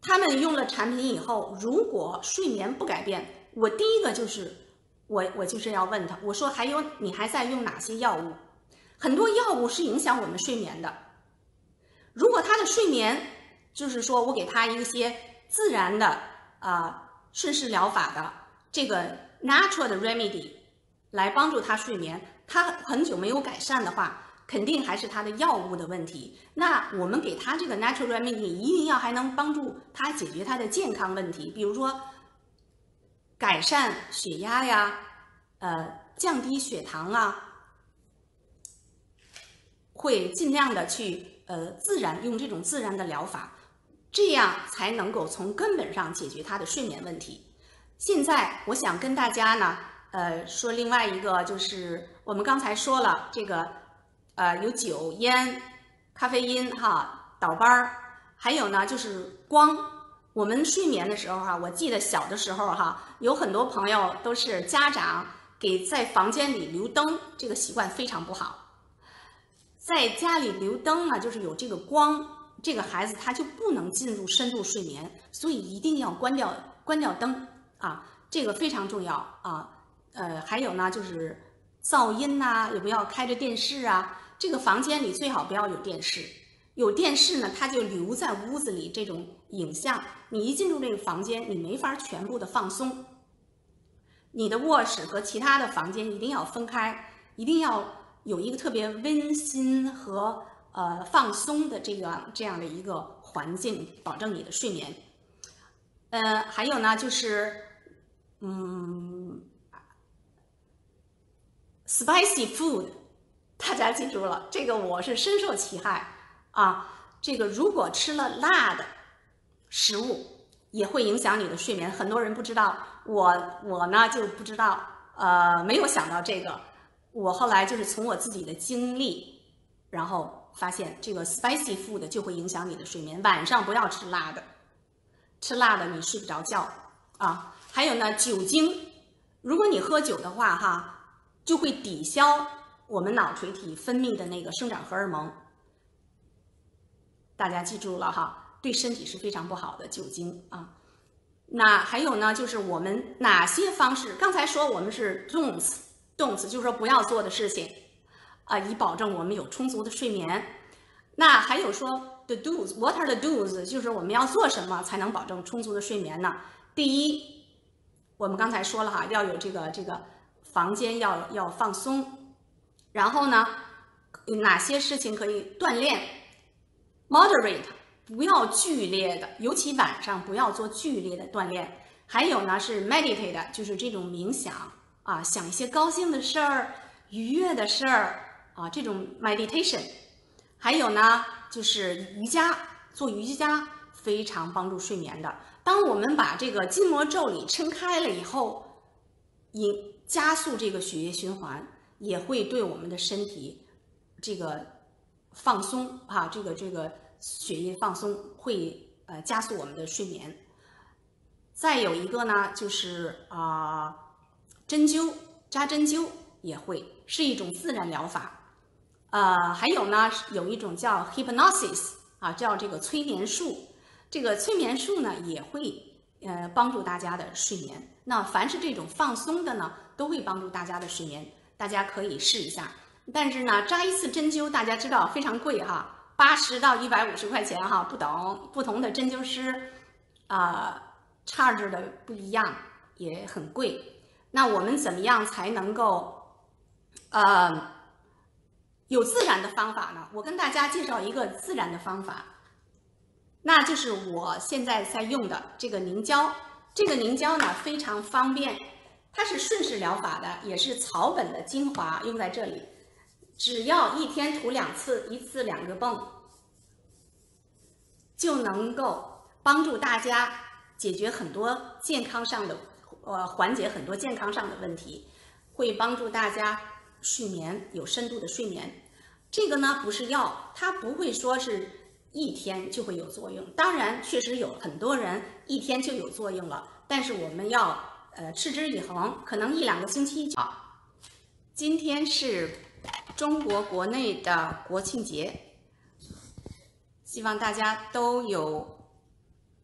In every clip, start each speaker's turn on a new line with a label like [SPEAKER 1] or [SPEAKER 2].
[SPEAKER 1] 他们用了产品以后，如果睡眠不改变，我第一个就是我就是要问他，我说你还在用哪些药物？很多药物是影响我们睡眠的。如果他的睡眠就是说我给他一些自然的顺势疗法的这个 natural 的 remedy 来帮助他睡眠，他很久没有改善的话，肯定还是他的药物的问题。那我们给他这个 natural remedy 一定要还能帮助他解决他的健康问题，比如说改善血压呀，降低血糖啊，会尽量的去用这种自然的疗法，这样才能够从根本上解决他的睡眠问题。现在我想跟大家呢，说另外一个，就是我们刚才说了这个，有酒、烟、咖啡因倒班儿，还有呢就是光。我们睡眠的时候我记得小的时候有很多朋友都是家长给在房间里留灯，这个习惯非常不好。在家里留灯呢，就是有这个光，这个孩子他就不能进入深度睡眠，所以一定要关掉灯这个非常重要还有呢就是噪音也不要开着电视这个房间里最好不要有电视，有电视呢它就留在屋子里，这种影像你一进入这个房间，你没法全部的放松。你的卧室和其他的房间一定要分开，一定要有一个特别温馨和放松的这样的一个环境，保证你的睡眠。还有呢就是spicy food， 大家记住了，这个我是深受其害这个如果吃了辣的食物也会影响你的睡眠，很多人不知道，我呢就不知道，没有想到这个。我后来就是从我自己的经历，然后发现这个 spicy food 就会影响你的睡眠，晚上不要吃辣的，吃辣的你睡不着觉还有呢，酒精，如果你喝酒的话就会抵消我们脑垂体分泌的那个生长荷尔蒙。大家记住了对身体是非常不好的酒精那还有呢，就是我们哪些方式？刚才说我们是 don'ts，就是说不要做的事情以保证我们有充足的睡眠。那还有说 the do's，what are the do's？ 就是我们要做什么才能保证充足的睡眠呢？第一，我们刚才说了要有这个房间要放松，然后呢，哪些事情可以锻炼 ？moderate， 不要剧烈的，尤其晚上不要做剧烈的锻炼。还有呢是 meditate， 就是这种冥想想一些高兴的事儿、愉悦的事儿这种 meditation。还有呢就是瑜伽，做瑜伽非常帮助睡眠的。当我们把这个筋膜腠理撑开了以后，加速这个血液循环，也会对我们的身体这个放松这个血液放松会加速我们的睡眠。再有一个呢就是针灸，扎针灸也会是一种自然疗法。还有呢有一种叫 hypnosis 叫这个催眠术，这个催眠术呢也会帮助大家的睡眠。那凡是这种放松的呢，都会帮助大家的睡眠，大家可以试一下。但是呢，扎一次针灸大家知道非常贵80到150块钱不等，不同的针灸师charge 的不一样，也很贵。那我们怎么样才能够有自然的方法呢？我跟大家介绍一个自然的方法，那就是我现在在用的这个凝胶。这个凝胶呢非常方便，它是顺势疗法的，也是草本的精华用在这里，只要一天涂2次，一次2个泵，就能够帮助大家解决很多健康上的缓解很多健康上的问题，会帮助大家睡眠有深度的睡眠。这个呢不是药，它不会说是一天就会有作用，当然确实有很多人一天就有作用了，但是我们要持之以恒，可能1-2个星期就好。今天是中国国内的国庆节，希望大家都有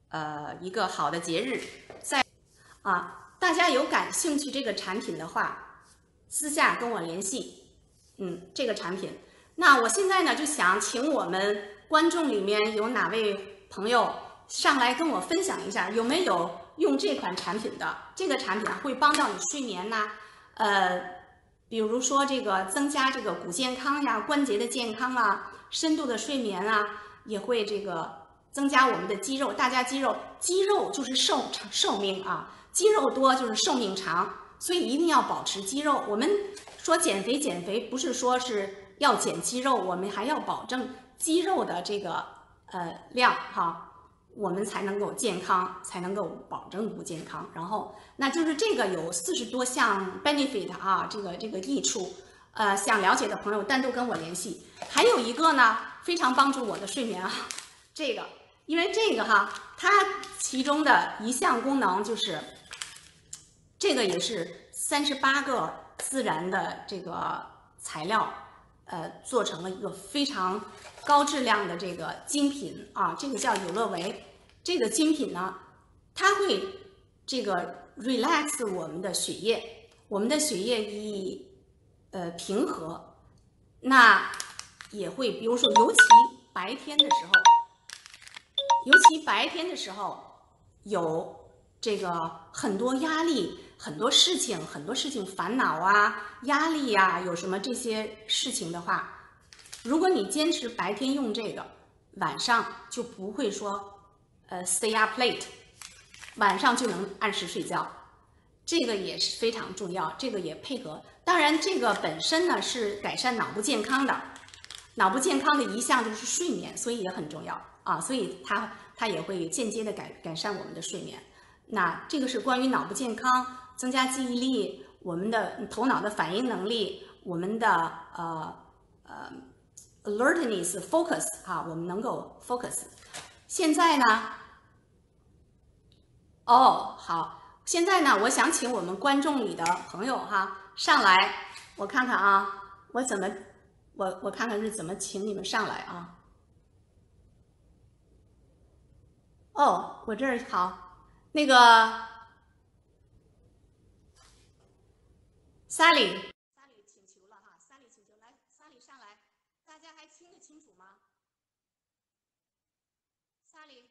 [SPEAKER 1] 一个好的节日，大家有感兴趣这个产品的话，私下跟我联系。这个产品，那我现在呢就想请我们观众里面有哪位朋友上来跟我分享一下，有没有用这款产品的？这个产品会帮到你睡眠呐，比如说这个增加这个骨健康呀、关节的健康啊、深度的睡眠啊，也会这个增加我们的肌肉。大家肌肉就是寿命啊，肌肉多就是寿命长，所以一定要保持肌肉。我们说减肥不是说是要减肌肉，我们还要保证肌肉的这个量哈，我们才能够健康，才能够保证不健康。然后那就是这个有40多项 benefit 啊，这个益处。想了解的朋友单独跟我联系。还有一个呢，非常帮助我的睡眠啊，这个，因为这个哈，它其中的一项功能就是这个也是38个自然的这个材料，做成了一个非常高质量的这个精品啊，这个叫有乐维。这个精品呢，它会这个 relax 我们的血液，我们的血液一平和，那也会，比如说，尤其白天的时候，有这个很多压力、很多事情烦恼啊、压力呀、有什么这些事情的话，如果你坚持白天用这个，晚上就不会说stay up late，晚上就能按时睡觉。这个也是非常重要，这个也配合。当然，这个本身呢是改善脑部健康的，脑部健康的一项就是睡眠，所以也很重要啊。所以它也会间接的改善我们的睡眠。那这个是关于脑部健康，增加记忆力，我们的头脑的反应能力，我们的alertness focus 啊，我们能够 focus。现在呢，好，现在呢，我想请我们观众里的朋友哈上来，我看看啊，我看看是怎么请你们上来啊。我这儿好，那个 Sally 请求了哈，Sally 请求来，Sally 上来，大家还听得清楚吗？Sally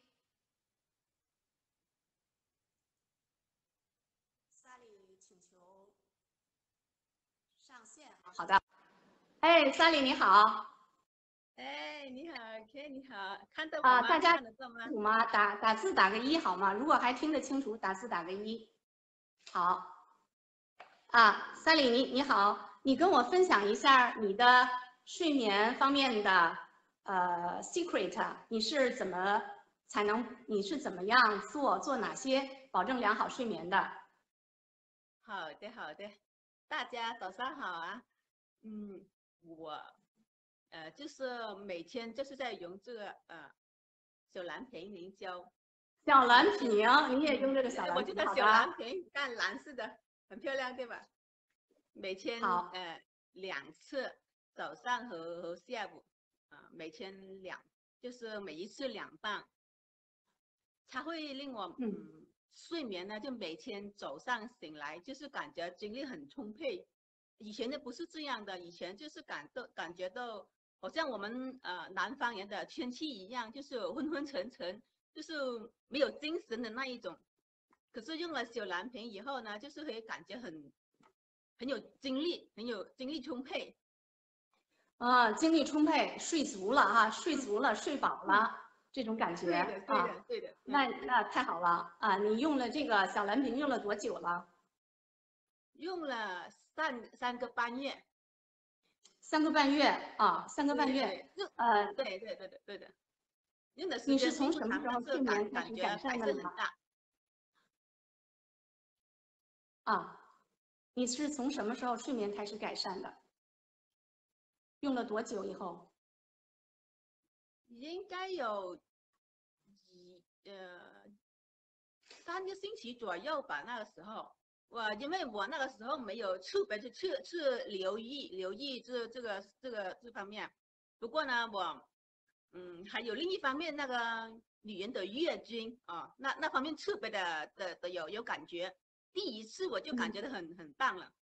[SPEAKER 1] 请求上线啊。好的，哎，Sally 你好。
[SPEAKER 2] 哎，你好，K，你好，看到我
[SPEAKER 1] 啊，
[SPEAKER 2] 吗？
[SPEAKER 1] 大家
[SPEAKER 2] 看得到吗？
[SPEAKER 1] 清楚吗？打字打个一好吗？如果还听得清楚，打字打个一。好，Sally 你好，你跟我分享一下你的睡眠方面的secret，你是怎么你是怎么样做哪些保证良好睡眠的？
[SPEAKER 2] 好的，好的，大家早上好啊。我就是每天就是在用这个小蓝瓶凝胶，
[SPEAKER 1] 小蓝
[SPEAKER 2] 每天
[SPEAKER 1] 瓶，你也用这个小
[SPEAKER 2] 我
[SPEAKER 1] 蓝瓶，
[SPEAKER 2] 这个小
[SPEAKER 1] 好的，
[SPEAKER 2] 蓝瓶淡蓝色的，很漂亮，对吧？每天
[SPEAKER 1] 好，
[SPEAKER 2] 2次，早上和下午每天就是每一次2磅。它会令我睡眠呢，就每天早上醒来就是感觉精力很充沛。以前的不是这样的，以前就是感觉到好像我们南方人的天气一样，就是昏昏沉沉，就是没有精神的那一种。可是用了小蓝瓶以后呢，就是会感觉很有精力，很有精力充沛。
[SPEAKER 1] 精力充沛，睡足了哈，睡足了，睡饱了，这种感觉
[SPEAKER 2] 对的，对的，对的。
[SPEAKER 1] 那太好了啊！你用了这个小蓝瓶用了多久了？
[SPEAKER 2] 用了3个半月。
[SPEAKER 1] 3个半月啊，3个半月。
[SPEAKER 2] 对的，用的时
[SPEAKER 1] 你是
[SPEAKER 2] 间并不长，
[SPEAKER 1] 从什么时候
[SPEAKER 2] 但是
[SPEAKER 1] 睡眠开
[SPEAKER 2] 感
[SPEAKER 1] 始改
[SPEAKER 2] 觉改
[SPEAKER 1] 善的呢？
[SPEAKER 2] 善很大。
[SPEAKER 1] 你是从什么时候睡眠开始改善的？用了多久以后？
[SPEAKER 2] 应该有3个星期左右吧。那个时候，因为我那个时候没有特别去留意这方面。不过呢，我还有另一方面，那个女人的月经啊，那方面特别的有感觉。第一次我就感觉到很棒了。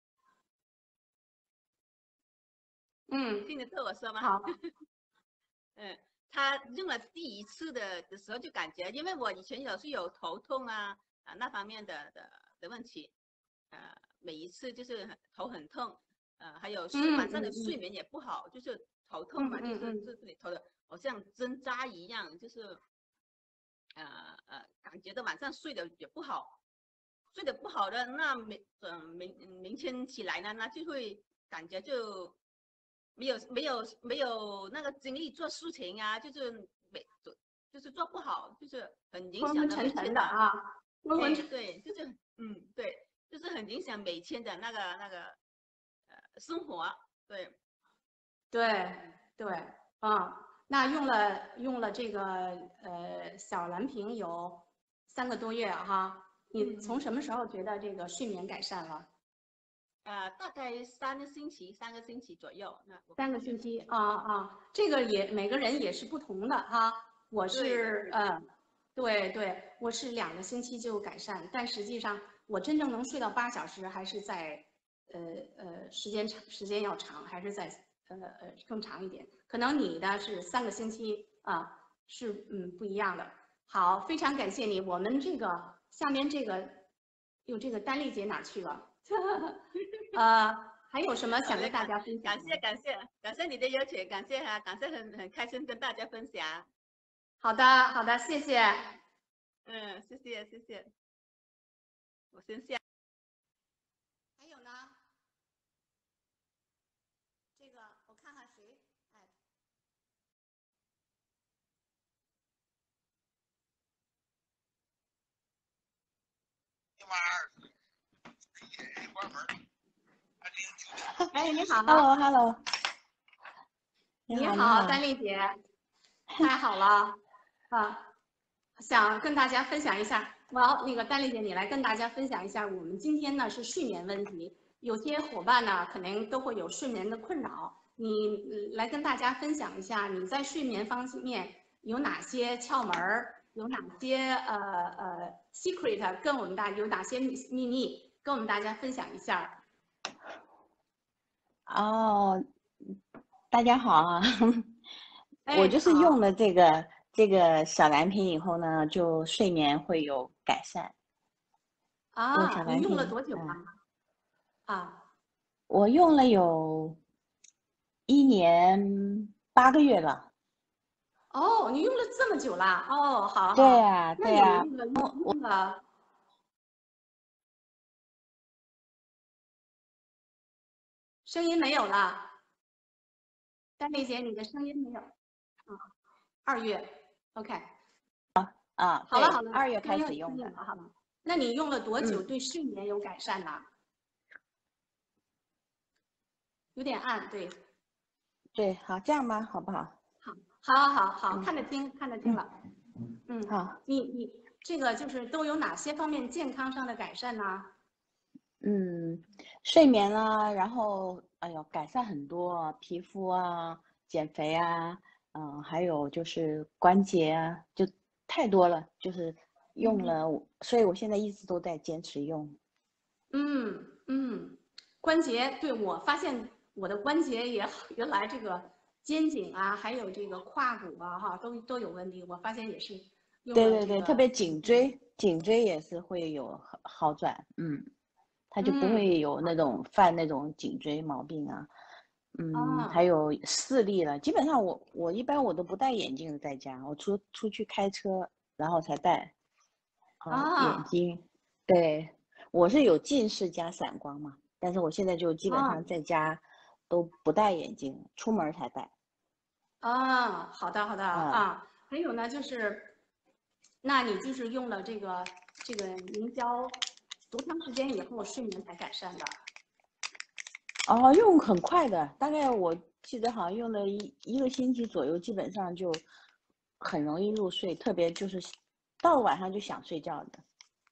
[SPEAKER 2] 听得到我说吗？
[SPEAKER 1] 好。
[SPEAKER 2] 他用了第一次的时候就感觉，因为我以前有头痛那方面的问题，每一次就是头很痛，还有晚上的睡眠也不好，就是头痛嘛，就是这里头的好像针扎一样，就是感觉到晚上睡得也不好，睡得不好的那明天起来呢，那就会感觉就没有那个精力做事情啊，就是做不好，就是很影响的每天的对，就是对，就是很影响每天的那个生活，对
[SPEAKER 1] 对，那用了这个小蓝瓶有3个多月哈，你从什么时候觉得这个睡眠改善了？
[SPEAKER 2] 大概3个星期左右。
[SPEAKER 1] 3个星期这个每个人也是不同的哈。我是对，我是2个星期就改善，但实际上我真正能睡到8小时，还是在时间要长，还是在更长一点。可能你的是3个星期是不一样的。好，非常感谢你。我们这个下面这个这个丹丽姐哪去了？还有什么想跟大家分享？
[SPEAKER 2] 感谢你的邀请，感谢很开心跟大家分享。
[SPEAKER 1] 好的，谢谢。
[SPEAKER 2] 谢谢。我先下。
[SPEAKER 1] 还有呢？这个我看看谁。哎，你好。
[SPEAKER 3] Hello。
[SPEAKER 1] 你好，丹丽姐，太好了想跟大家分享一下。那个丹丽姐，你来跟大家分享一下，我们今天呢是睡眠问题，有些伙伴呢可能都会有睡眠的困扰，你来跟大家分享一下你在睡眠方面有哪些窍门儿，有哪些secret， 跟我们有哪些秘密，跟我们大家分享一下。
[SPEAKER 3] 大家好啊！我就是用了这个小蓝瓶以后呢，就睡眠会有改善。
[SPEAKER 1] 你用了多久
[SPEAKER 3] 我用了有1年8个月了。
[SPEAKER 1] 你用了这么久啦？好。
[SPEAKER 3] 对啊。
[SPEAKER 1] 用了。声音没有了，丹丽姐，你的声音没有。2月 ，OK。好了
[SPEAKER 3] ，2月开始用的。
[SPEAKER 1] 好了，那你用了多久？对睡眠有改善呢？有点暗，对。
[SPEAKER 3] 对，好，这样吗？好不好？
[SPEAKER 1] 好，看得清了。
[SPEAKER 3] 好。
[SPEAKER 1] 你这个就是都有哪些方面健康上的改善呢？
[SPEAKER 3] 睡眠啊，然后改善很多，皮肤啊，减肥啊，还有就是关节啊，就太多了，就是用了，所以我现在一直都在坚持用。
[SPEAKER 1] 关节，对，我发现我的关节也原来这个肩颈啊，还有这个胯骨啊，都有问题，我发现也是用了这个。
[SPEAKER 3] 对，特别颈椎也是会有好转，它就不会有那种犯那种颈椎毛病啊。还有视力了，基本上我一般我都不戴眼镜在家，我出去开车然后才戴。眼睛，对，我是有近视加散光嘛，但是我现在就基本上在家都不戴眼镜，出门才戴。
[SPEAKER 1] 好的还有呢，就是那你就是用了这个凝胶多长时间以后睡眠才改善的？
[SPEAKER 3] 用很快的，大概我记得好像用了一个星期左右，基本上就很容易入睡，特别就是到了晚上就想睡觉的。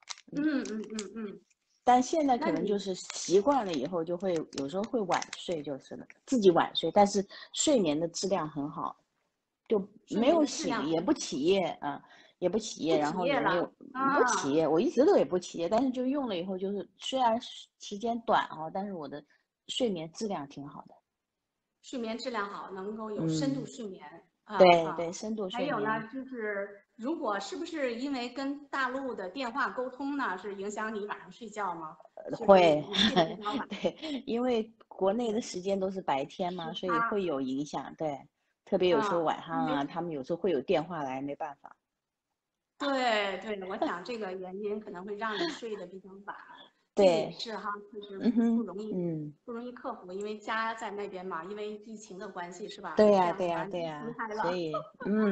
[SPEAKER 3] 但现在可能就是习惯了以后，就会有时候会晚睡，就是了，自己晚睡，但是睡眠的质量很好。 就
[SPEAKER 1] 睡
[SPEAKER 3] 没有
[SPEAKER 1] 眠的质量
[SPEAKER 3] 醒，也不起夜啊，也不起夜，然
[SPEAKER 1] 不起夜了
[SPEAKER 3] 后也没有不起
[SPEAKER 1] 啊。
[SPEAKER 3] 夜，我一直都也不起夜，但是就用了以后，就是虽然时间短啊，但是我的睡眠质量挺好的。
[SPEAKER 1] 睡眠质量好，能够有深度
[SPEAKER 3] 嗯，
[SPEAKER 1] 睡眠
[SPEAKER 3] 对对，深度
[SPEAKER 1] 还有呢，
[SPEAKER 3] 睡眠。
[SPEAKER 1] 就是如果是不是因为跟大陆的电话沟通呢，是影响你晚上睡觉吗？就是
[SPEAKER 3] 会，
[SPEAKER 1] 你睡得比较晚，
[SPEAKER 3] 对，因为国内的时间都是白天嘛，所以
[SPEAKER 1] 时差，
[SPEAKER 3] 会有影响。对，特别有时候晚上啊，
[SPEAKER 1] 因为
[SPEAKER 3] 他们有时候会有电话来，没办法。
[SPEAKER 1] 对对，我想这个原因可能会让你睡得比较晚，这个也
[SPEAKER 3] 对，
[SPEAKER 1] 是哈，就是
[SPEAKER 3] 嗯哼，
[SPEAKER 1] 不容易
[SPEAKER 3] 嗯，
[SPEAKER 1] 不容易克服，因为家在那边嘛，因为疫情的关系是吧？
[SPEAKER 3] 对呀，
[SPEAKER 1] 这样
[SPEAKER 3] 对呀，
[SPEAKER 1] 子完全分
[SPEAKER 3] 对呀，
[SPEAKER 1] 开了。
[SPEAKER 3] 所以，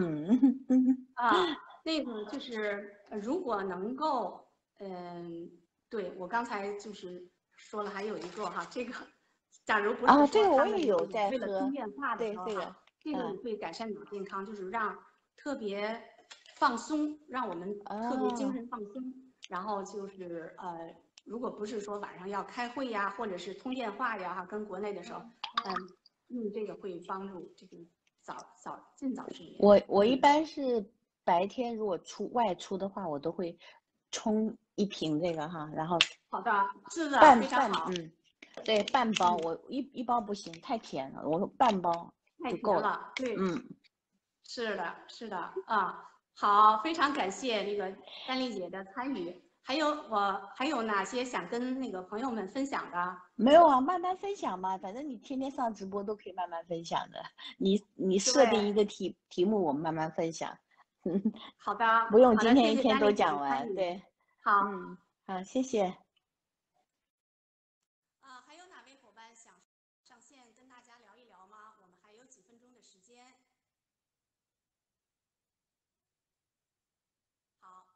[SPEAKER 1] 那个就是如果能够，嗯，对我刚才就是说了，还有一个哈，这个，假如不是
[SPEAKER 3] 啊，这个我
[SPEAKER 1] 说他们
[SPEAKER 3] 也有在
[SPEAKER 1] 为了通
[SPEAKER 3] 喝，
[SPEAKER 1] 电话的时
[SPEAKER 3] 对，这个，
[SPEAKER 1] 候哈，这个也
[SPEAKER 3] 嗯，
[SPEAKER 1] 会改善脑健康，就是让特别放松，让我们特别精
[SPEAKER 3] 啊，
[SPEAKER 1] 神放松，然后就是如果不是说晚上要开会呀，或者是通电话呀，哈，跟国内的时候，用这个会帮助这个尽早睡眠。
[SPEAKER 3] 我一般是白天如果外出的话，我都会冲一瓶这个哈，然后
[SPEAKER 1] 好的，是的，非常好。
[SPEAKER 3] 对，半包，
[SPEAKER 1] 嗯，
[SPEAKER 3] 我一包不行，太甜了，我半包
[SPEAKER 1] 太
[SPEAKER 3] 就够了。
[SPEAKER 1] 甜了，对，
[SPEAKER 3] 嗯，
[SPEAKER 1] 是的，是的，好，非常感谢那个丹丽姐的参与。还有哪些想跟那个朋友们分享的？
[SPEAKER 3] 没有啊，慢慢分享嘛，反正你天天上直播都可以慢慢分享的。你设定一
[SPEAKER 1] 对，
[SPEAKER 3] 个题目，我们慢慢分享。
[SPEAKER 1] 好的，
[SPEAKER 3] 不用
[SPEAKER 1] 好的，
[SPEAKER 3] 今天一天
[SPEAKER 1] 谢谢丹丽姐
[SPEAKER 3] 都讲完。
[SPEAKER 1] 的参与。
[SPEAKER 3] 对，
[SPEAKER 1] 好，
[SPEAKER 3] 嗯，好，谢谢。
[SPEAKER 1] 还有哪位伙伴想上线跟大家聊一聊吗？我们还有几分钟的时间。好，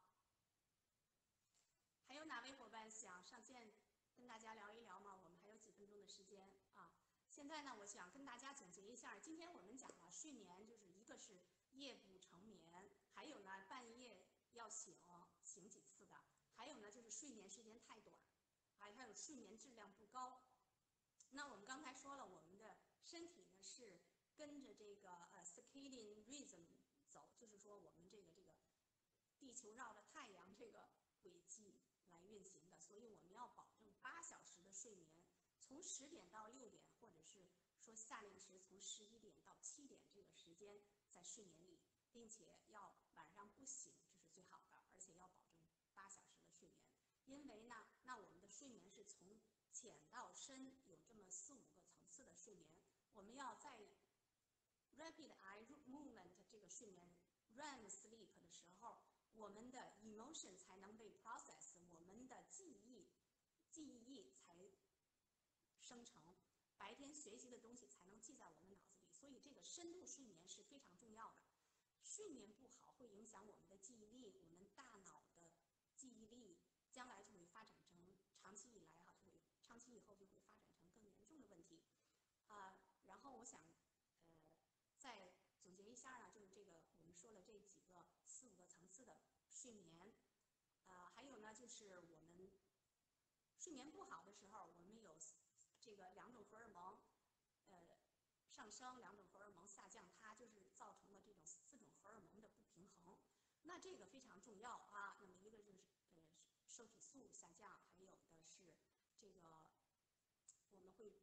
[SPEAKER 1] 还有哪位伙伴想上线跟大家聊一聊吗？我们还有几分钟的时间啊。现在呢，我想跟大家总结一下，今天我们讲了睡眠，就是一个是夜不成眠，还有呢半夜要醒几次的，还有呢就是睡眠时间太短，还有睡眠质量不高。那我们刚才说了，我们的身体呢是跟着这个circadian rhythm 走，就是说我们这个地球绕着太阳这个轨迹来运行的，所以我们要保证8小时的睡眠，从10点到6点，或者是说夏令时从11点到7点这个时间在睡眠里，并且要晚上不醒，这是最好的，而且要保证8小时的睡眠。因为呢，那我们的睡眠是从浅到深有这么4、5个层次的睡眠，我们要在 rapid eye movement 这个睡眠 REM sleep 的时候，我们的 emotion 才能被 process， 我们的记忆才生成，白天学习的东西才能记在我们脑子里，所以这个深度睡眠是非常重要的。睡眠不好会影响我们的记忆力，我们大脑的记忆力将来就会发展成长期以后就会发展成更严重的问题然后我想再总结一下呢，就是这个我们说了这几个4、5个层次的睡眠还有呢就是我们睡眠不好的时候，我们有这个2种荷尔蒙上升，2种荷尔蒙下降，它就是造成了这种4种荷尔蒙的不平衡。那这个非常重要啊。那么一个就是受体素下降，还有的是这个我们会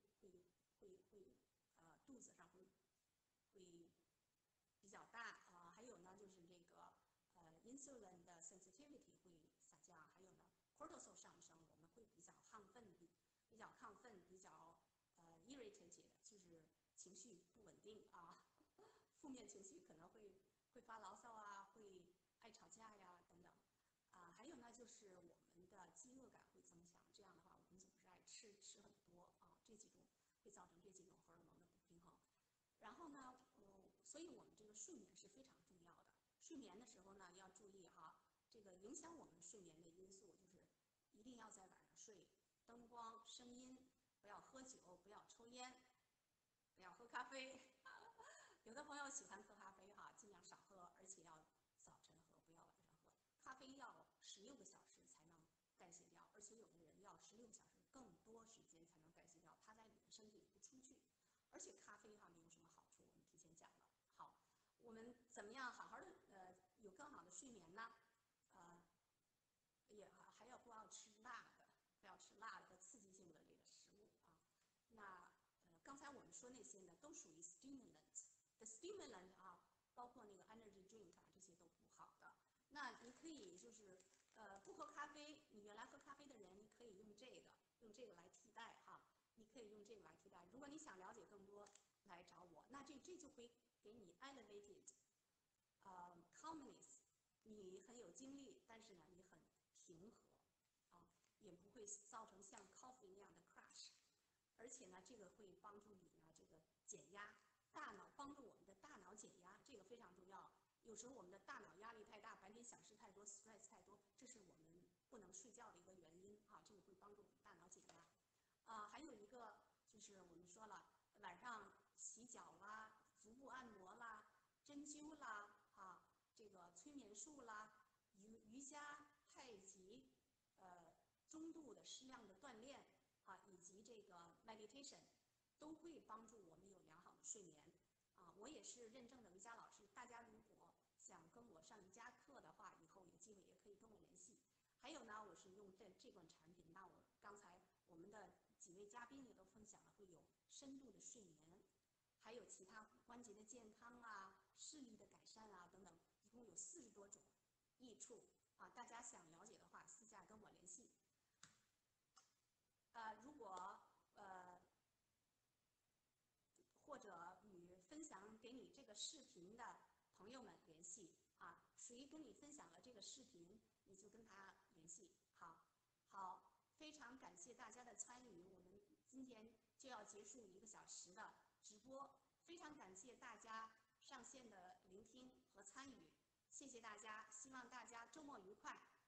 [SPEAKER 1] 肚子上会比较大还有呢就是这个insulin 的 sensitivity 会下降，还有呢 cortisol 上升，我们会比较亢奋，比较irritated， 就是情绪不稳定负面情绪可能会发牢骚会爱吵架呀等等还有呢就是我们的饥饿感会增强，这样的话我们总是爱吃很多这几种会造成这几种荷尔蒙的不平衡。然后呢所以我们这个睡眠是非常重要的。睡眠的时候呢要注意这个影响我们睡眠的因素就是一定要在晚上睡，灯光、声音，不要喝酒，不要抽烟，不要喝咖啡。有的朋友喜欢喝咖啡尽量少喝，而且要早晨喝，不要晚上喝。咖啡要16个小时才能代谢掉，而且有的人要16个小时更多时间才能代谢掉，它在你的身体里不出去。而且咖啡没有什么好处，我们提前讲了。好，我们怎么样好好的有更好的睡眠呢？也还要不要吃辣的，不要吃辣的和刺激性的这个食物啊。那刚才我们说那些呢，都属于 stimulant。The stimulant 啊，包括那个 energy drink 啊，这些都不好的。那你可以就是不喝咖啡，你原来喝咖啡的人，你可以用这个来替代哈。你可以用这个来替代。如果你想了解更多，来找我。那这就会给你 elevated calmness， 你很有精力，但是呢，你很平和啊，也不会造成像 coffee 那样的 crash。而且呢，这个会帮助你呢，这个减压，大脑帮助我们的大脑减压，这个非常重要。有时候我们的大脑压力太大，白天想事太多 ，stress 太多，这是我们不能睡觉的一个原因啊。这个会帮助我们大脑减压。还有一个就是我们说了，晚上洗脚啦、腹部按摩啦、针灸啦、这个催眠术啦、瑜伽、太极，中度的适量的锻炼以及这个 meditation， 都会帮助我们有良好的睡眠。我也是认证的瑜伽老师，大家如果想跟我上瑜伽课的话，以后有机会也可以跟我联系。还有呢，我是用这款产品，那我刚才我们的几位嘉宾也都分享了，会有深度的睡眠，还有其他关节的健康啊、视力的改善啊等等，一共有40多种益处大家想了解的话，私下跟我联系。如果或者与分享给你这个视频的朋友们联系谁跟你分享了这个视频，你就跟他联系。好，非常感谢大家的参与，我们今天就要结束1个小时的直播，非常感谢大家上线的聆听和参与，谢谢大家，希望大家周末愉快。